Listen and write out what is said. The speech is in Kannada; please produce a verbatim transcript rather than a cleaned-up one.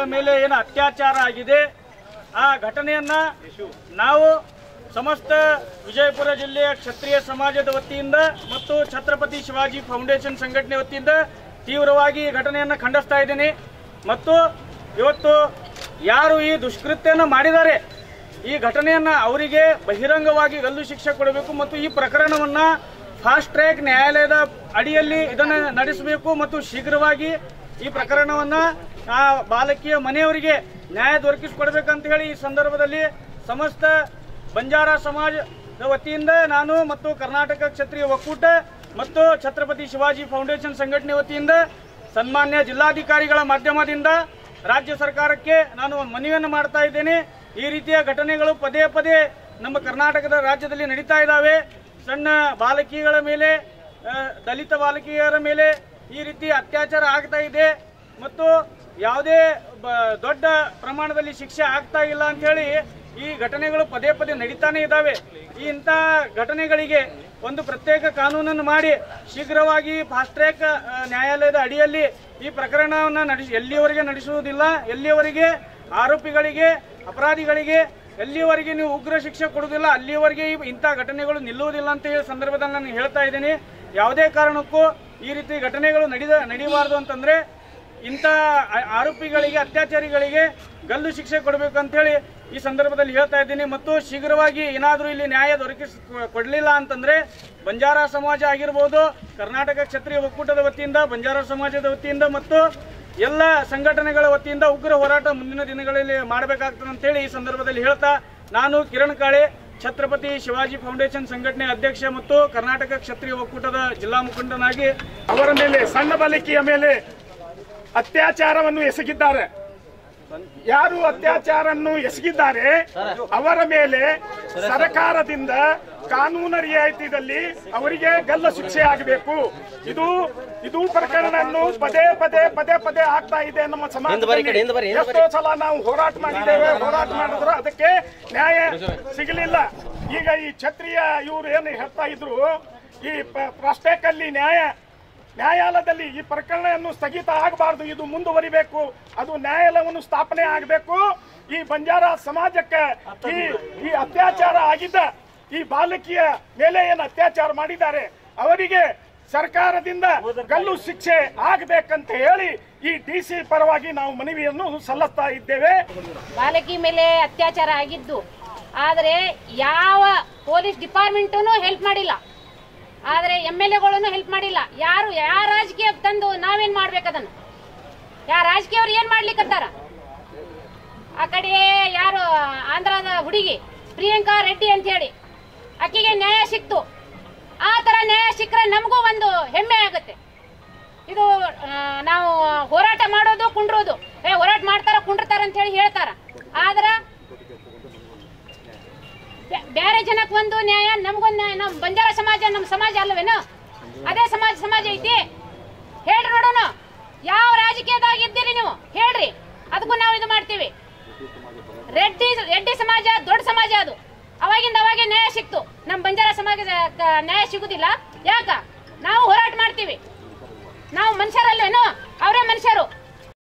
ಮೇಲೆ ಏನು ಅತ್ಯಾಚಾರ ಆಗಿದೆ ಆ ಘಟನೆಯನ್ನ ನಾವು ಸಮಸ್ತ ವಿಜಯಪುರ ಜಿಲ್ಲೆಯ ಕ್ಷತ್ರಿಯ ಸಮಾಜದ ವತಿಯಿಂದ ಮತ್ತು ಛತ್ರಪತಿ ಶಿವಾಜಿ ಫೌಂಡೇಶನ್ ಸಂಘಟನೆ ವತಿಯಿಂದ ತೀವ್ರವಾಗಿ ಈ ಘಟನೆಯನ್ನು ಖಂಡಿಸ್ತಾ ಇದ್ದೇನೆ ಮತ್ತು ಇವತ್ತು ಯಾರು ಈ ದುಷ್ಕೃತ್ಯವನ್ನು ಮಾಡಿದ್ದಾರೆ ಈ ಘಟನೆಯನ್ನು ಅವರಿಗೆ ಬಹಿರಂಗವಾಗಿ ಗಲ್ಲು ಶಿಕ್ಷೆ ಕೊಡಬೇಕು ಮತ್ತು ಈ ಪ್ರಕರಣವನ್ನು ಫಾಸ್ಟ್ ಟ್ರ್ಯಾಕ್ ನ್ಯಾಯಾಲಯದ ಅಡಿಯಲ್ಲಿ ಇದನ್ನು ನಡೆಸಬೇಕು ಮತ್ತು ಶೀಘ್ರವಾಗಿ ಈ ಪ್ರಕರಣವನ್ನು ಆ ಬಾಲಕಿಯ ಮನೆಯವರಿಗೆ ನ್ಯಾಯ ದೊರಕಿಸಿಕೊಡಬೇಕಂತ ಹೇಳಿ ಈ ಸಂದರ್ಭದಲ್ಲಿ ಸಮಸ್ತ ಬಂಜಾರ ಸಮಾಜದ ವತಿಯಿಂದ ನಾನು ಮತ್ತು ಕರ್ನಾಟಕ ಕ್ಷತ್ರಿಯ ಒಕ್ಕೂಟ ಮತ್ತು ಛತ್ರಪತಿ ಶಿವಾಜಿ ಫೌಂಡೇಶನ್ ಸಂಘಟನೆ ವತಿಯಿಂದ ಸನ್ಮಾನ್ಯ ಜಿಲ್ಲಾಧಿಕಾರಿಗಳ ಮಾಧ್ಯಮದಿಂದ ರಾಜ್ಯ ಸರ್ಕಾರಕ್ಕೆ ನಾನು ಮನವಿಯನ್ನು ಮಾಡ್ತಾ ಇದ್ದೇನೆ. ಈ ರೀತಿಯ ಘಟನೆಗಳು ಪದೇ ಪದೇ ನಮ್ಮ ಕರ್ನಾಟಕದ ರಾಜ್ಯದಲ್ಲಿ ನಡೀತಾ ಇದ್ದಾವೆ. ಸಣ್ಣ ಬಾಲಕಿಗಳ ಮೇಲೆ, ದಲಿತ ಬಾಲಕಿಯರ ಮೇಲೆ ಈ ರೀತಿ ಅತ್ಯಾಚಾರ ಆಗ್ತಾ ಇದೆ ಮತ್ತು ಯಾವುದೇ ದೊಡ್ಡ ಪ್ರಮಾಣದಲ್ಲಿ ಶಿಕ್ಷೆ ಆಗ್ತಾ ಇಲ್ಲ ಅಂತ ಹೇಳಿ ಈ ಘಟನೆಗಳು ಪದೇ ಪದೇ ನಡೀತಾನೆ ಇದ್ದಾವೆ. ಈ ಇಂಥ ಘಟನೆಗಳಿಗೆ ಒಂದು ಪ್ರತ್ಯೇಕ ಕಾನೂನನ್ನು ಮಾಡಿ ಶೀಘ್ರವಾಗಿ ಫಾಸ್ಟ್ ಟ್ರ್ಯಾಕ್ ನ್ಯಾಯಾಲಯದ ಅಡಿಯಲ್ಲಿ ಈ ಪ್ರಕರಣವನ್ನು ನಡೆಸಿ ಎಲ್ಲಿಯವರೆಗೆ ನಡೆಸುವುದಿಲ್ಲ, ಎಲ್ಲಿಯವರೆಗೆ ಆರೋಪಿಗಳಿಗೆ ಅಪರಾಧಿಗಳಿಗೆ ಎಲ್ಲಿಯವರೆಗೆ ನೀವು ಉಗ್ರ ಶಿಕ್ಷೆ ಕೊಡುವುದಿಲ್ಲ ಅಲ್ಲಿಯವರೆಗೆ ಇಂಥ ಘಟನೆಗಳು ನಿಲ್ಲುವುದಿಲ್ಲ ಅಂತ ಹೇಳಿ ಸಂದರ್ಭದಲ್ಲಿ ನಾನು ಹೇಳ್ತಾ ಇದ್ದೀನಿ. ಯಾವುದೇ ಕಾರಣಕ್ಕೂ ಈ ರೀತಿ ಘಟನೆಗಳು ನಡೆದ ನಡೀಬಾರ್ದು ಅಂತಂದ್ರೆ ಇಂಥ ಆರೋಪಿಗಳಿಗೆ ಅತ್ಯಾಚಾರಿಗಳಿಗೆ ಗಲ್ಲು ಶಿಕ್ಷೆ ಕೊಡಬೇಕು ಅಂತ ಹೇಳಿ ಈ ಸಂದರ್ಭದಲ್ಲಿ ಹೇಳ್ತಾ ಇದ್ದೀನಿ. ಮತ್ತು ಶೀಘ್ರವಾಗಿ ಏನಾದರೂ ಇಲ್ಲಿ ನ್ಯಾಯ ದೊರಕಿಸಿ ಕೊಡಲಿಲ್ಲ ಅಂತಂದ್ರೆ ಬಂಜಾರ ಸಮಾಜ ಆಗಿರ್ಬೋದು, ಕರ್ನಾಟಕ ಕ್ಷತ್ರಿಯ ಒಕ್ಕೂಟದ ವತಿಯಿಂದ, ಬಂಜಾರ ಸಮಾಜದ ವತಿಯಿಂದ ಮತ್ತು ಎಲ್ಲ ಸಂಘಟನೆಗಳ ವತಿಯಿಂದ ಉಗ್ರ ಹೋರಾಟ ಮುಂದಿನ ದಿನಗಳಲ್ಲಿ ಮಾಡಬೇಕಾಗ್ತದೆ ಅಂತೇಳಿ ಈ ಸಂದರ್ಭದಲ್ಲಿ ಹೇಳ್ತಾ ನಾನು ಕಿರಣ್ ಕಾಳೆ, ಛತ್ರಪತಿ ಶಿವಾಜಿ ಫೌಂಡೇಶನ್ ಸಂಘಟನೆ ಅಧ್ಯಕ್ಷ ಮತ್ತು ಕರ್ನಾಟಕ ಕ್ಷತ್ರಿಯ ಒಕ್ಕೂಟದ ಜಿಲ್ಲಾ ಮುಖಂಡನಾಗಿ ಅವರ ಮೇಲೆ ಸಣ್ಣ ಬಾಲಕಿಯ ಮೇಲೆ ಅತ್ಯಾಚಾರವನ್ನು ಎಸಗಿದ್ದಾರೆ. ಯಾರು ಅತ್ಯಾಚಾರವನ್ನು ಎಸಗಿದ್ದಾರೆ ಅವರ ಮೇಲೆ ಸರ್ಕಾರದಿಂದ ಕಾನೂನು ರಿಯಾಯಿತಿಯಲ್ಲಿ ಅವರಿಗೆ ಗಲ್ಲು ಶಿಕ್ಷೆ ಆಗಬೇಕು. ಇದು ಇದು ಪ್ರಕರಣವನ್ನು ಪದೇ ಪದೇ ಪದೇ ಪದೇ ಆಗ್ತಾ ಇದೆ. ನಮ್ಮ ಸಮಾಜದಲ್ಲಿ ಎಷ್ಟೋ ಸಲ ನಾವು ಹೋರಾಟ ಮಾಡಿದ್ದೇವೆ, ಹೋರಾಟ ಮಾಡಿದ್ರು ಅದಕ್ಕೆ ನ್ಯಾಯ ಸಿಗಲಿಲ್ಲ. ಈಗ ಈ ಕ್ಷತ್ರಿಯ ಇವರು ಏನು ಹೇಳ್ತಾ ಇದ್ರು, ಈ ಫಾಸ್ಟ್ ಅಲ್ಲಿ ನ್ಯಾಯ ನ್ಯಾಯಾಲಯದಲ್ಲಿ ಈ ಪ್ರಕರಣವನ್ನು ಸ್ಥಗಿತ ಆಗಬಾರ್ದು, ಇದು ಮುಂದುವರಿಬೇಕು, ಅದು ನ್ಯಾಯಾಲಯವನ್ನು ಸ್ಥಾಪನೆ ಆಗಬೇಕು. ಈ ಬಂಜಾರ ಸಮಾಜಕ್ಕೆ ಈ ಈ ಅತ್ಯಾಚಾರ ಆಗಿದ್ದ ಈ ಬಾಲಕಿಯ ಮೇಲೆ ಏನು ಅತ್ಯಾಚಾರ ಮಾಡಿದ್ದಾರೆ ಅವರಿಗೆ ಸರ್ಕಾರದಿಂದ ಗಲ್ಲು ಶಿಕ್ಷೆ ಆಗಬೇಕಂತ ಹೇಳಿ ಈ ಡಿ ಸಿ ಪರವಾಗಿ ನಾವು ಮನವಿಯನ್ನು ಸಲ್ಲಿಸ್ತಾ ಇದ್ದೇವೆ. ಬಾಲಕಿ ಮೇಲೆ ಅತ್ಯಾಚಾರ ಆಗಿದ್ದು ಆದರೆ ಯಾವ ಪೊಲೀಸ್ ಡಿಪಾರ್ಟ್ಮೆಂಟೂ ಹೆಲ್ಪ್ ಮಾಡಿಲ್ಲ, ಆದ್ರೆ ಎಂ ಎಲ್ ಎಗಳನ್ನು ಹೆಲ್ಪ್ ಮಾಡಿಲ್ಲ. ಯಾರು ಯಾವ ರಾಜಕೀಯ ತಂದು ನಾವೇನ್ ಮಾಡ್ಬೇಕದನ್ನು? ಯಾವ ರಾಜಕೀಯವ್ರು ಏನ್ ಮಾಡ್ಲಿಕ್ಕತ್ತಾರ? ಆ ಕಡೆ ಯಾರು ಆಂಧ್ರದ ಹುಡುಗಿ ಪ್ರಿಯಾಂಕಾ ರೆಡ್ಡಿ ಅಂತ ಹೇಳಿ ಆಕೆಗೆ ನ್ಯಾಯ ಸಿಕ್ತು. ಆ ತರ ನ್ಯಾಯ ಸಿಕ್ಕರೆ ನಮಗೂ ಒಂದು ಹೆಮ್ಮೆ ಆಗುತ್ತೆ. ಇದು ನಾವು ಹೋರಾಟ ಮಾಡೋದು ಕುಂಡ್ರೋದು, ಏ ಹೋರಾಟ ಮಾಡ್ತಾರ ಕುಂಡ್ರತಾರ ಅಂತ ಹೇಳಿ ಹೇಳ್ತಾರ, ಆದ್ರ ಬೇರೆ ಜನಕ್ಕೆ ಒಂದು ನ್ಯಾಯ ನಮಗೊಂದು ನ್ಯಾಯ. ನಮ್ ಬಂಜಾರ ಸಮಾಜ ನಮ್ಮ ಸಮಾಜ ಅಲ್ಲವೇನು? ಅದೇ ಸಮಾಜ ಸಮಾಜ ಐತಿ ಹೇಳ್ರಿ ನೋಡೋಣ. ಯಾವ ರಾಜಕೀಯದಾಗ ಇದ್ದೀರಿ ನೀವು ಹೇಳ್ರಿ, ಅದಕ್ಕೂ ನಾವು ಇದು ಮಾಡ್ತೀವಿ. ರೆಡ್ಡಿ ರೆಡ್ಡಿ ಸಮಾಜ ದೊಡ್ಡ ಸಮಾಜ, ಅದು ಅವಾಗಿಂದ ಅವಾಗೆ ನ್ಯಾಯ ಸಿಕ್ತು. ನಮ್ಮ ಬಂಜಾರ ಸಮಾಜದ ನ್ಯಾಯ ಸಿಗುದಿಲ್ಲ ಯಾಕ? ನಾವು ಹೋರಾಟ ಮಾಡ್ತೀವಿ. ನಾವು ಮನುಷ್ಯರಲ್ವೇನು? ಅವರೇ ಮನುಷ್ಯರು.